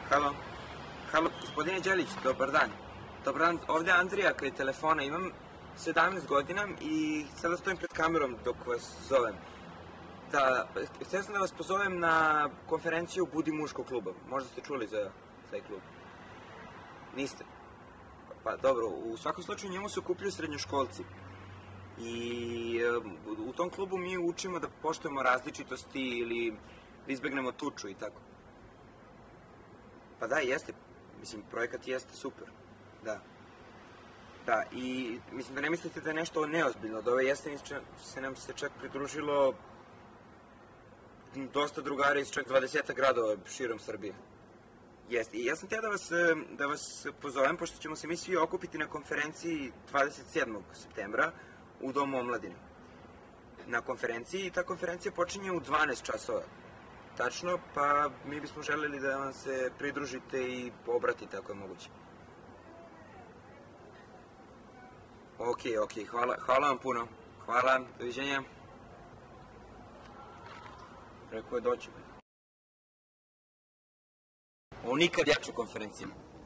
Halo. Halo, gospodine Đelić, dobar dan. Dobar dan, ovde je Andrija kraj telefona, imam 17 godina i sada stojim pred kamerom dok vas zovem. Da, htio sam da vas pozovem na konferenciju Budi muškog kluba. Možda ste čuli za taj klub. Niste? Pa dobro, u svakom slučaju njemu se okupljaju srednjoškolci. I u tom klubu mi učimo da poštujemo različitosti ili da izbegnemo tuču i tako. Pa da, jeste. Mislim, projekat jeste super. Da. Da, i mislim da ne mislite da je nešto neozbiljno. Od ove jeseni se nam se čak pridružilo dosta drugara iz čak 20 gradova širom Srbije. Jeste. I ja sam htio da vas pozovem, pošto ćemo se mi svi okupiti na konferenciji 27. septembra u Domu omladine. Na konferenciji, ta konferencija počinje u 12 časova. Tačno, pa mi bismo želeli da vam se pridružite i obratite ako je moguće. Ok, hvala vam puno. Hvala, doviđenja. Rekao je doći. Ovo nikad jaču konferenciju.